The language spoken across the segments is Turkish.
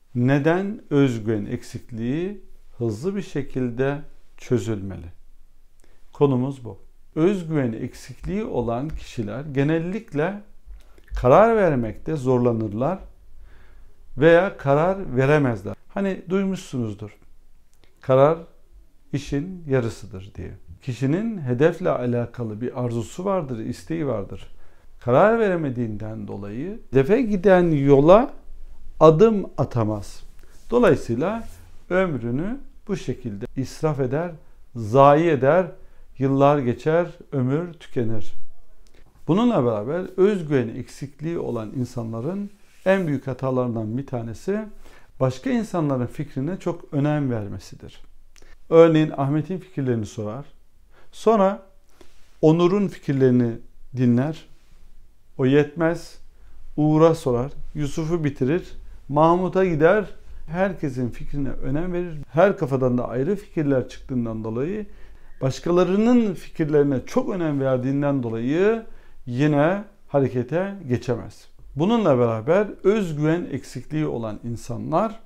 Neden özgüven eksikliği hızlı bir şekilde çözülmeli? Konumuz bu. Özgüven eksikliği olan kişiler genellikle karar vermekte zorlanırlar veya karar veremezler. Hani duymuşsunuzdur. Karar işin yarısıdır diye. Kişinin hedefle alakalı bir arzusu vardır, isteği vardır. Karar veremediğinden dolayı hedefe giden yola adım atamaz. Dolayısıyla ömrünü bu şekilde israf eder, zayi eder, yıllar geçer, ömür tükenir. Bununla beraber özgüven eksikliği olan insanların en büyük hatalarından bir tanesi başka insanların fikrine çok önem vermesidir. Örneğin Ahmet'in fikirlerini sorar. Sonra Onur'un fikirlerini dinler. O yetmez. Uğur'a sorar. Yusuf'u bitirir. Mahmut'a gider. Herkesin fikrine önem verir. Her kafadan da ayrı fikirler çıktığından dolayı başkalarının fikirlerine çok önem verdiğinden dolayı yine harekete geçemez. Bununla beraber özgüven eksikliği olan insanlar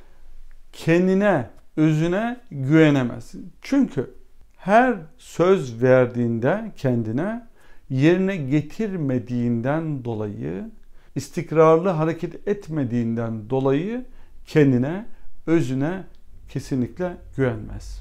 kendine, özüne güvenemez. Çünkü her söz verdiğinde kendine yerine getirmediğinden dolayı, istikrarlı hareket etmediğinden dolayı kendine, özüne kesinlikle güvenmez.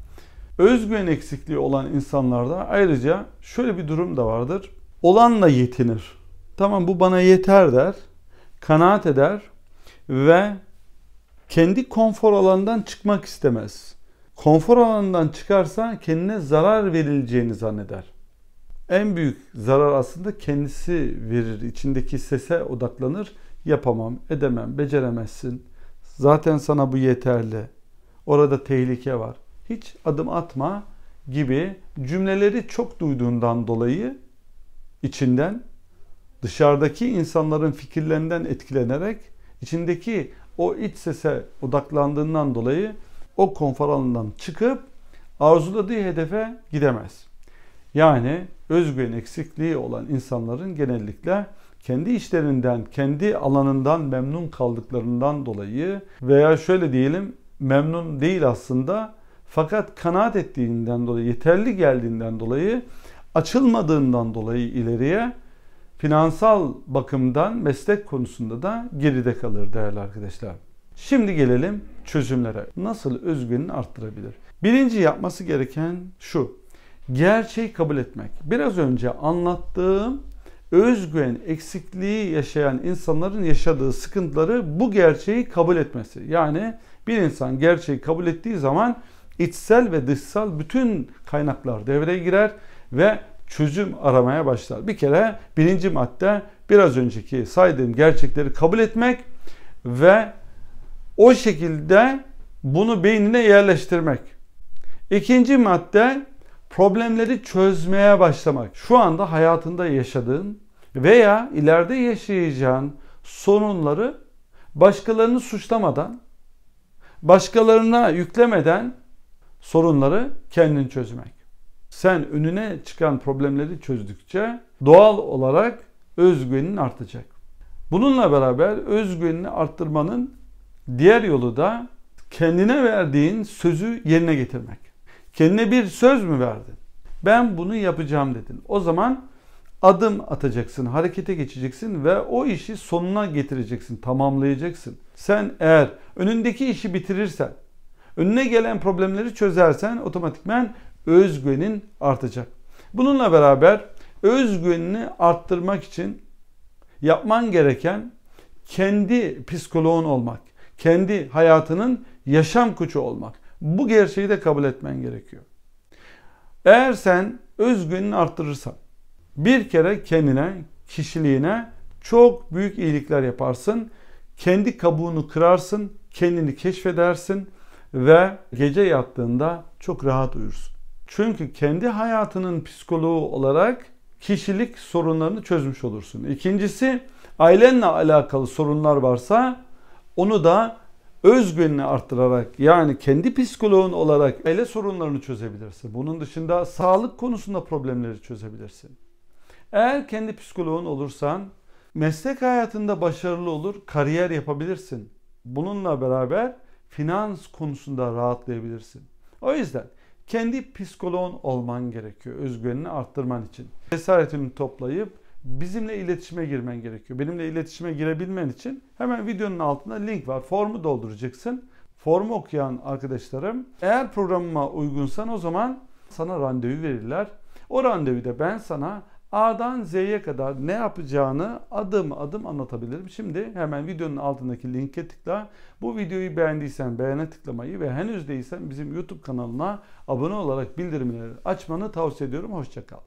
Özgüven eksikliği olan insanlarda ayrıca şöyle bir durum da vardır. Olanla yetinir. Tamam, bu bana yeter der, kanaat eder ve kendi konfor alanından çıkmak istemez. Konfor alanından çıkarsa kendine zarar verileceğini zanneder. En büyük zarar aslında kendisi verir. İçindeki sese odaklanır. Yapamam, edemem, beceremezsin. Zaten sana bu yeterli. Orada tehlike var. Hiç adım atma gibi cümleleri çok duyduğundan dolayı içinden dışarıdaki insanların fikirlerinden etkilenerek içindeki o iç sese odaklandığından dolayı o konfor alanından çıkıp arzuladığı hedefe gidemez. Yani özgüven eksikliği olan insanların genellikle kendi işlerinden, kendi alanından memnun kaldıklarından dolayı veya şöyle diyelim, memnun değil aslında fakat kanaat ettiğinden dolayı, yeterli geldiğinden dolayı, açılmadığından dolayı ileriye finansal bakımdan meslek konusunda da geride kalır değerli arkadaşlar. Şimdi gelelim çözümlere. Nasıl özgüvenini arttırabilir? Birinci yapması gereken şu: gerçeği kabul etmek. Biraz önce anlattığım özgüven eksikliği yaşayan insanların yaşadığı sıkıntıları bu gerçeği kabul etmesi. Yani bir insan gerçeği kabul ettiği zaman içsel ve dışsal bütün kaynaklar devreye girer ve çözüm aramaya başlar. Bir kere birinci madde biraz önceki saydığım gerçekleri kabul etmek ve o şekilde bunu beynine yerleştirmek. İkinci madde problemleri çözmeye başlamak. Şu anda hayatında yaşadığın veya ileride yaşayacağın sorunları başkalarını suçlamadan, başkalarına yüklemeden sorunları kendin çözmek. Sen önüne çıkan problemleri çözdükçe doğal olarak özgüvenin artacak. Bununla beraber özgüvenini arttırmanın diğer yolu da kendine verdiğin sözü yerine getirmek. Kendine bir söz mü verdin? Ben bunu yapacağım dedin. O zaman adım atacaksın, harekete geçeceksin ve o işi sonuna getireceksin, tamamlayacaksın. Sen eğer önündeki işi bitirirsen, önüne gelen problemleri çözersen otomatikman özgüvenin artacak. Bununla beraber özgüvenini arttırmak için yapman gereken kendi psikoloğun olmak, kendi hayatının yaşam koçu olmak. Bu gerçeği de kabul etmen gerekiyor. Eğer sen özgüvenini arttırırsan bir kere kendine, kişiliğine çok büyük iyilikler yaparsın. Kendi kabuğunu kırarsın, kendini keşfedersin ve gece yattığında çok rahat uyursun. Çünkü kendi hayatının psikoloğu olarak kişilik sorunlarını çözmüş olursun. İkincisi, ailenle alakalı sorunlar varsa onu da özgüvenini arttırarak, yani kendi psikoloğun olarak aile sorunlarını çözebilirsin. Bunun dışında sağlık konusunda problemleri çözebilirsin. Eğer kendi psikoloğun olursan meslek hayatında başarılı olur, kariyer yapabilirsin. Bununla beraber finans konusunda rahatlayabilirsin. O yüzden kendi psikoloğun olman gerekiyor özgüvenini arttırman için. Cesaretini toplayıp bizimle iletişime girmen gerekiyor. Benimle iletişime girebilmen için hemen videonun altında link var. Formu dolduracaksın. Formu okuyan arkadaşlarım, eğer programıma uygunsan o zaman sana randevu verirler. O randevuda ben sana A'dan Z'ye kadar ne yapacağını adım adım anlatabilirim. Şimdi hemen videonun altındaki linke tıkla. Bu videoyu beğendiysen beğene tıklamayı ve henüz değilsen bizim YouTube kanalına abone olarak bildirimleri açmanı tavsiye ediyorum. Hoşça kal.